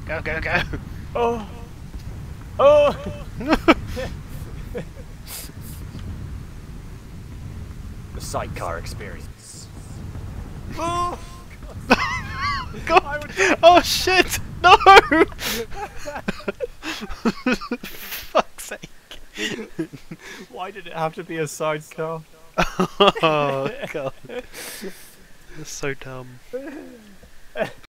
Go, go, go! Oh! Oh! The sidecar experience. Oh! God! Oh shit! No! Fuck's sake! Why did it have to be a sidecar? Oh god! That's so dumb.